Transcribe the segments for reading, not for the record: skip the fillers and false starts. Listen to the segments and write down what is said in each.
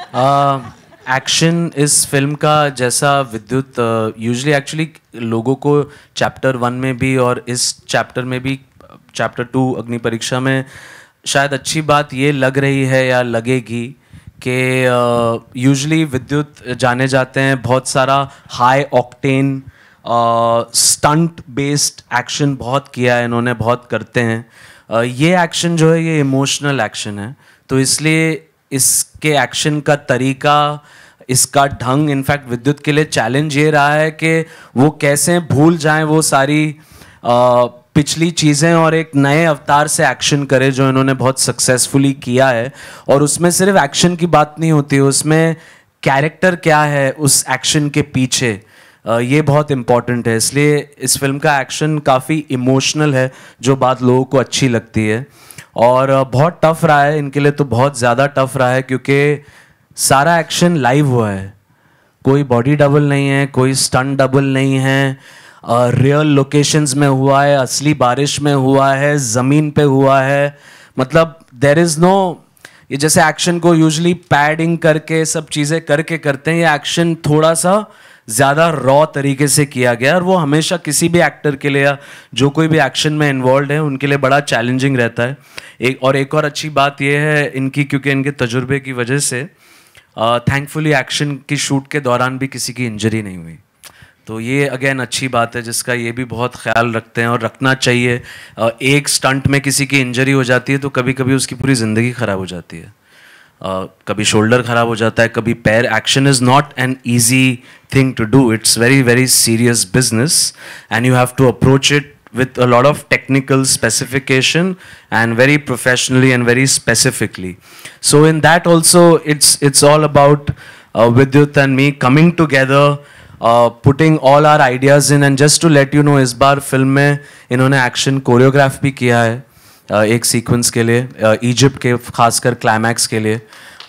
Action इस film का जैसा विद्युत यूजुअली एक्चुअली लोगों को चैप्टर 1 में भी और इस चैप्टर में भी चैप्टर 2 अग्नि परीक्षा में शायद अच्छी बात ये लग रही है या लगेगी कि यूजुअली विद्युत जाने जाते हैं बहुत सारा high octane stunt based action बहुत किया है इन्होंने, बहुत करते हैं। ये एक्शन जो है ये इमोशनल एक्शन है, तो इसलिए इसके एक्शन का तरीका, इसका ढंग, इनफैक्ट विद्युत के लिए चैलेंज ये रहा है कि वो कैसे भूल जाएं वो सारी पिछली चीज़ें और एक नए अवतार से एक्शन करे जो इन्होंने बहुत सक्सेसफुली किया है। और उसमें सिर्फ एक्शन की बात नहीं होती है, उसमें कैरेक्टर क्या है उस एक्शन के पीछे, ये बहुत इम्पॉर्टेंट है। इसलिए इस फिल्म का एक्शन काफ़ी इमोशनल है जो बात लोगों को अच्छी लगती है। और बहुत टफ रहा है इनके लिए, तो बहुत ज़्यादा टफ रहा है क्योंकि सारा एक्शन लाइव हुआ है, कोई बॉडी डबल नहीं है, कोई स्टंट डबल नहीं है, रियल लोकेशंस में हुआ है, असली बारिश में हुआ है, ज़मीन पे हुआ है। मतलब देयर इज़ नो, ये जैसे एक्शन को यूजुअली पैडिंग करके सब चीज़ें करके करते हैं, ये एक्शन थोड़ा सा ज़्यादा रॉ तरीके से किया गया। और वो हमेशा किसी भी एक्टर के लिए या जो कोई भी एक्शन में इन्वॉल्व है उनके लिए बड़ा चैलेंजिंग रहता है। एक और अच्छी बात ये है इनकी, क्योंकि इनके तजुर्बे की वजह से थैंकफुली एक्शन की शूट के दौरान भी किसी की इंजरी नहीं हुई, तो ये अगेन अच्छी बात है जिसका ये भी बहुत ख्याल रखते हैं और रखना चाहिए। एक स्टंट में किसी की इंजरी हो जाती है तो कभी कभी उसकी पूरी ज़िंदगी ख़राब हो जाती है। कभी शोल्डर ख़राब हो जाता है, कभी पैर। Action is not an easy thing to do, it's very very serious business and you have to approach it with a lot of technical specification and very professionally and very specifically. So in that also it's all about Vidyut and me coming together, putting all our ideas in. And just to let you know, इस बार film में इन्होंने action choreograph भी किया है एक sequence के लिए, Egypt के खासकर क्लाइमैक्स के लिए।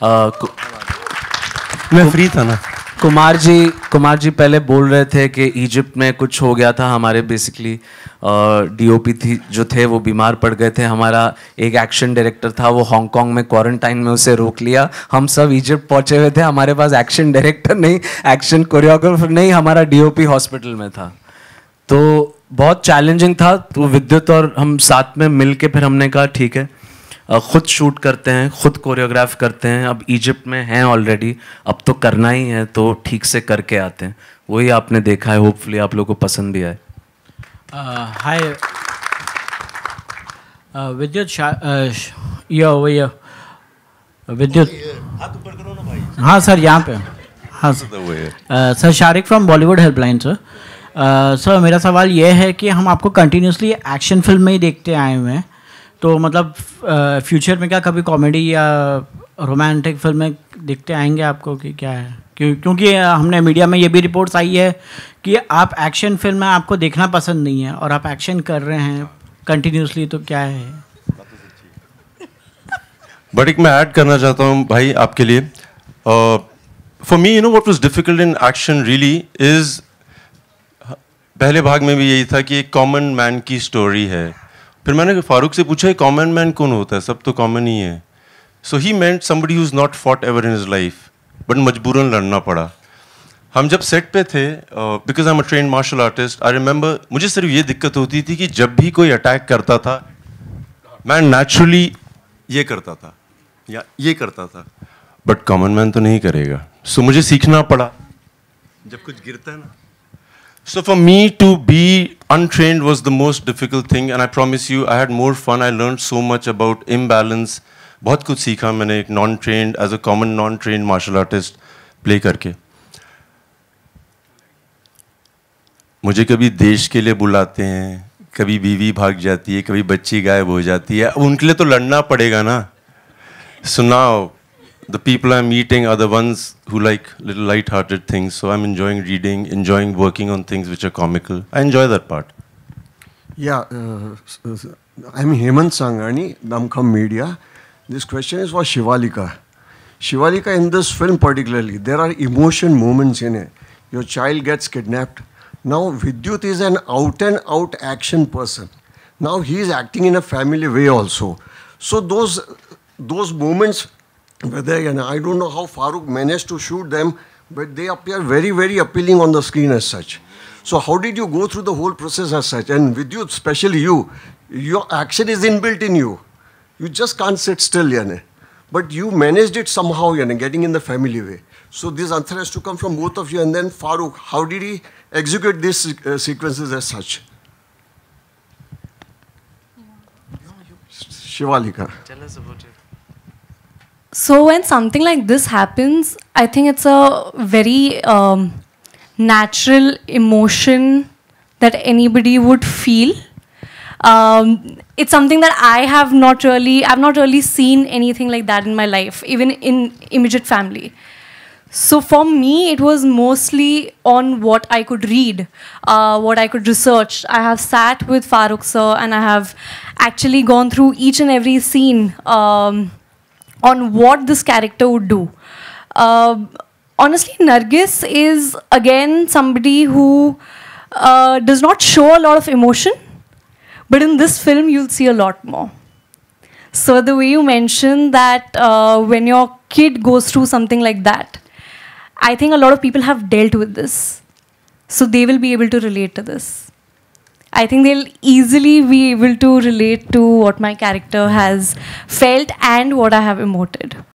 मैं फ्री था ना। कुमार जी पहले बोल रहे थे कि इजिप्ट में कुछ हो गया था, हमारे बेसिकली डीओपी थी जो थे वो बीमार पड़ गए थे। हमारा एक एक्शन डायरेक्टर था, वो हांगकांग में क्वारंटाइन में, उसे रोक लिया। हम सब इजिप्ट पहुंचे हुए थे, हमारे पास एक्शन डायरेक्टर नहीं, एक्शन कोरियोग्राफर नहीं, हमारा डीओपी हॉस्पिटल में था। तो बहुत चैलेंजिंग था। तो विद्युत और हम साथ में मिल के फिर हमने कहा ठीक है, खुद शूट करते हैं, खुद कोरियोग्राफ करते हैं। अब इजिप्ट में हैं ऑलरेडी, अब तो करना ही है, तो ठीक से करके आते हैं। वही आपने देखा है, होपफुली आप लोगों को पसंद भी आए। हाय विद्युत, विद्युत हाथ ऊपर करो ना भाई। हाँ सर, यहाँ पे। हाँ sir, Shariq from Bollywood helpline sir. Sir मेरा सवाल ये है कि हम आपको कंटिन्यूसली एक्शन फिल्म में ही देखते आए हुए हैं, तो मतलब फ्यूचर में क्या कभी कॉमेडी या रोमांटिक फिल्में देखते आएंगे आपको कि क्या है? क्योंकि हमने मीडिया में ये भी रिपोर्ट्स आई है कि आप एक्शन फिल्म में आपको देखना पसंद नहीं है और आप एक्शन कर रहे हैं कंटिन्यूसली, तो क्या है? बट एक मैं ऐड करना चाहता हूँ भाई आपके लिए। For me you know what was difficult in action really is, पहले भाग में भी यही था कि एक कॉमन मैन की स्टोरी है। फिर मैंने फारूक से पूछा कॉमन मैन कौन होता है, सब तो कॉमन ही है। So he meant somebody who is not fought ever in his life, but मजबूरन लड़ना पड़ा। हम जब सेट पे थे, because I am a trained martial artist, I remember मुझे सिर्फ ये दिक्कत होती थी कि जब भी कोई अटैक करता था मैं नेचुरली ये करता था या ये करता था, बट कॉमन मैन तो नहीं करेगा। सो मुझे सीखना पड़ा जब कुछ गिरता है ना। So for me to be untrained was the most difficult thing, and I promise you I had more fun. I learned so much about imbalance. बहुत कुछ सीखा मैंने एक non-trained, as a common non-trained martial artist play करके। मुझे कभी देश के लिए बुलाते हैं, कभी बीवी भाग जाती है, कभी बच्ची गायब हो जाती है, अब उनके लिए तो लड़ना पड़ेगा ना। So now the people I'm meeting are the ones who like little light-hearted things. So I'm enjoying reading, enjoying working on things which are comical. I enjoy that part. Yeah, I'm Hemant Sangani, Damkham Media. This question is for Shivalika. Shivalika, in this film particularly, there are emotion moments in it. Your child gets kidnapped. Now Vidyut is an out-and-out action person. Now he is acting in a family way also. So those moments whether, I don't know how Farooq managed to shoot them, but they appear very, very appealing on the screen as such. So how did you go through the whole process as such? And with you, especially you, your action is inbuilt in you. You just can't sit still, but you managed it somehow, getting in the family way. So this answer has to come from both of you. And then Farooq, how did he execute these sequences as such? Shivalika. Tell us about it. So when something like this happens, I think it's a very natural emotion that anybody would feel. It's something that I've not really seen anything like that in my life, even in immediate family. So for me, it was mostly on what I could read, what I could research. I have sat with Farooq sir and I have actually gone through each and every scene on what this character would do. Honestly, Nargis is again somebody who does not show a lot of emotion, but in this film you'll see a lot more. So the way you mentioned that when your kid goes through something like that, I think a lot of people have dealt with this. So they will be able to relate to this. I think they'll easily be able to relate to what my character has felt and what I have emoted.